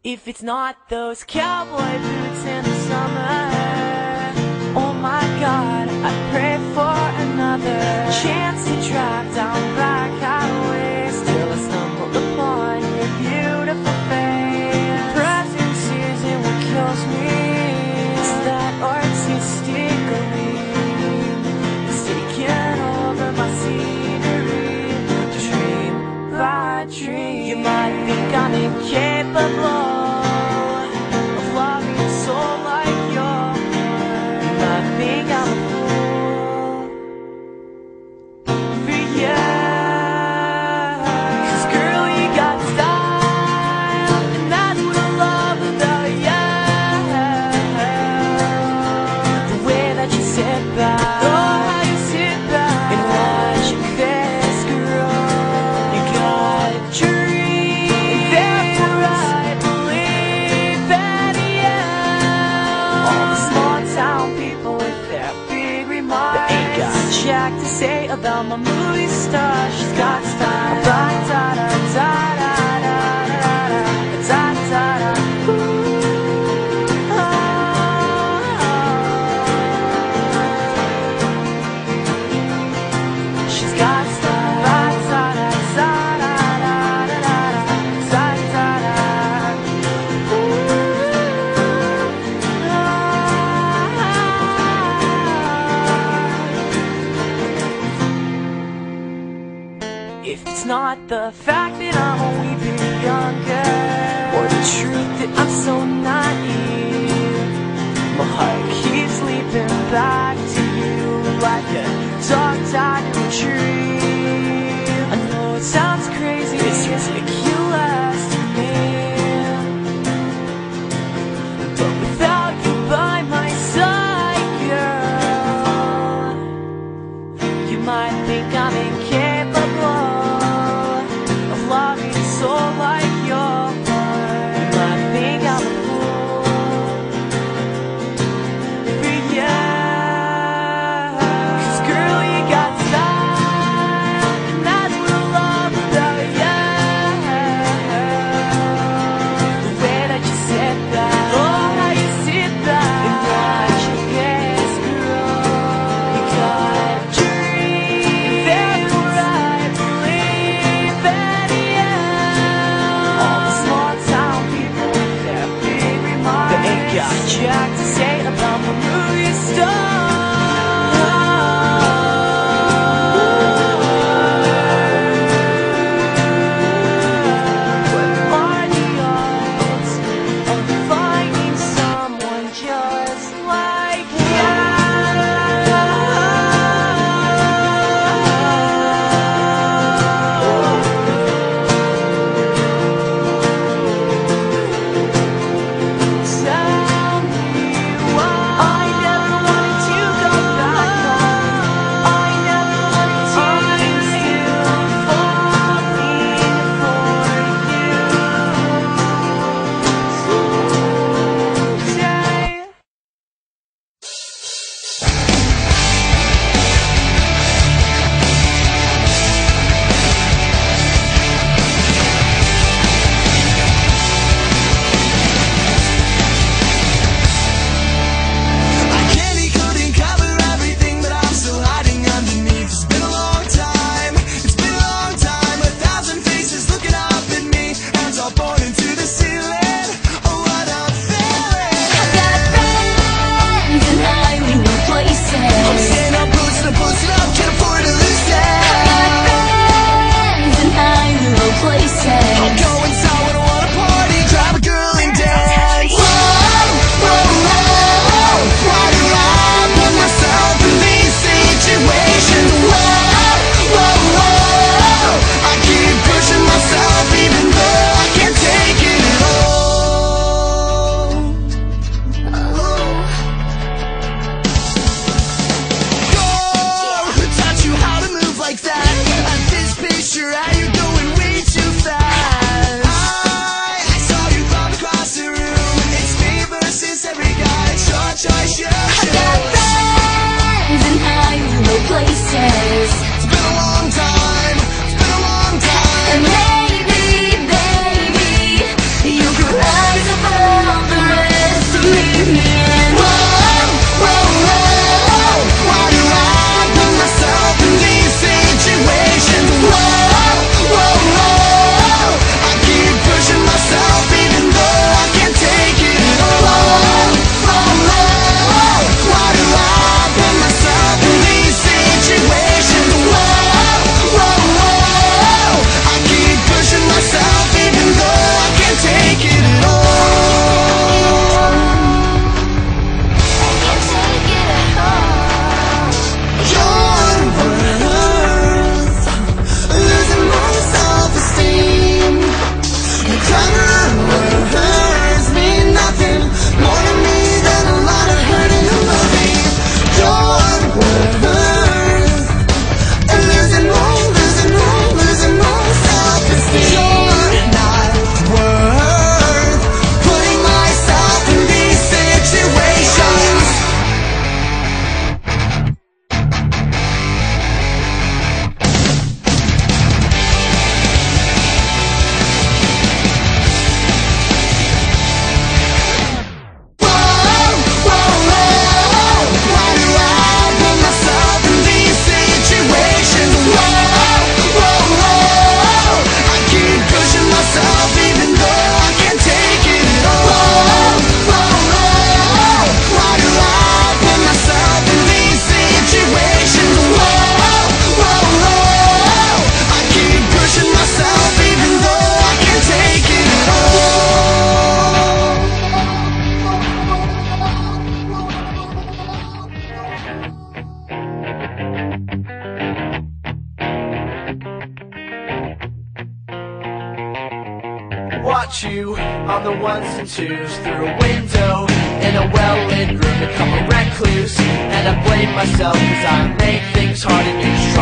If it's not those cowboy boots in the summer, oh my God, I pray for another chance to drive down back highways till I stumble upon your beautiful face. Presence isn't what kills me, it's that artistic gleam that's taking over my scenery. Dream by dream, you might think I'm incapable of loving a soul like yours. You might think I'm a fool for you, 'cause girl, you got style, and that's what I love about you. The way that you sit back, oh how you sit back and watch your face, girl. You got a dream, and therefore I believe in you. All the small town people with their big remarks, they ain't got jack to say about my movie star. She's got style. Da da da da da da da da da. She's got style. Da da da da da da da da da. If it's not the fact that I'm only a bit younger, or the truth that I'm so naive, my heart keeps leaping back to you like a dog died in a tree. I know it sounds crazy, it's ridiculous to me, but without you by my side, girl, you might think I'm incapable of loving a soul like yours. You might think I'm a fool for you, 'cause girl, you got style, and that's what I love about you. The way that you sit back, oh how you sit back and watch your face, girl. You got a dream, and therefore I believe in you. All the small town people with their big remarks, they ain't got jack to say about my movie star. What are the odds of finding someone just like you? Tell me why I never wanted to go back home. I never wanted to lose you, falling for you today. I can't couldn't cover everything, but I'm still hiding underneath. It's been a long time, it's been a long time. 1,000 faces looking up at me, hands all pointing to the ceiling. Oh, what I'm feeling. I've got friends and I'm in new places. I'm saying I'm boosting up, can't afford to lose it. I've got friends and I'm in low places. I'm going sour, I wanna party, grab a girl and dance. Whoa, whoa, whoa. Why do I put myself in these situations? Whoa, whoa, whoa. I keep pushing myself even though I can't take it at all. Go, who taught you how to move like that? At this picture, how you going way too fast? I saw you from across the room. It's me versus every guy. Short choice, your I've got choice. friends and I'm in low places. It's been a long time. It's been a long time. And maybe, baby, you could rise watch you on the ones and twos through a window in a well-lit room, become a recluse. And I blame myself cause I make things hard and you